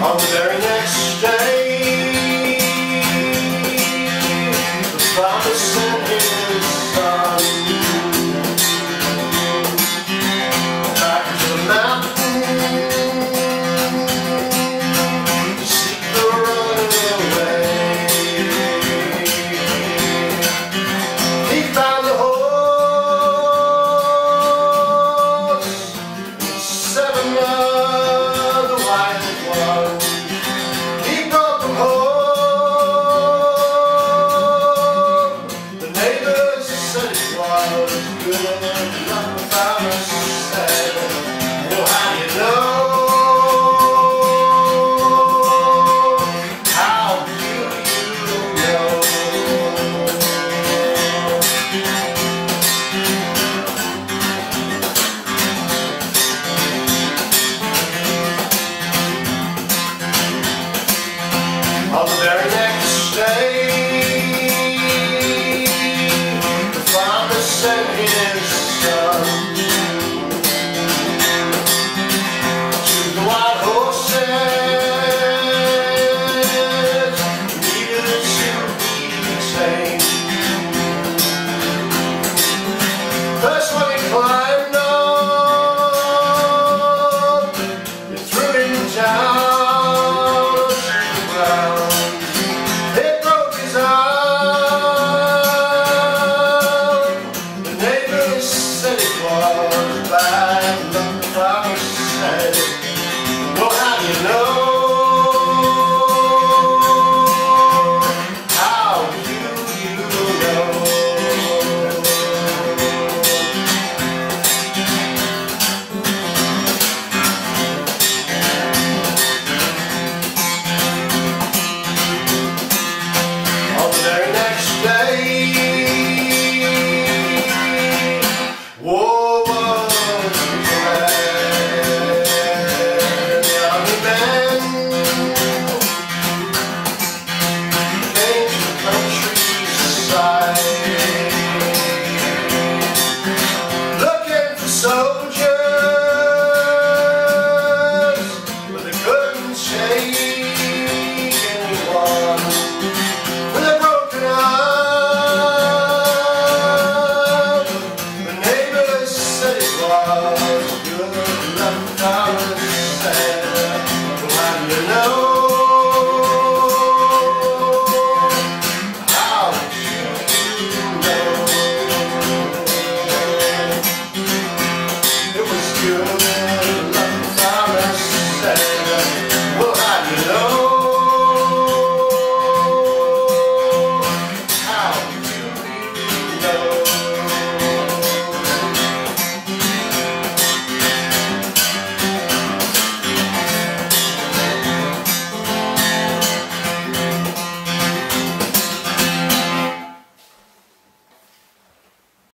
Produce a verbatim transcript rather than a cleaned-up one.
On the very next day, the father sent his son back to the mountain to seek the runaway. He found the horse and seven other wild ones. He brought them home. The neighbors said it was good. Like the farmer said, well, how do you know? How do you know? On the very next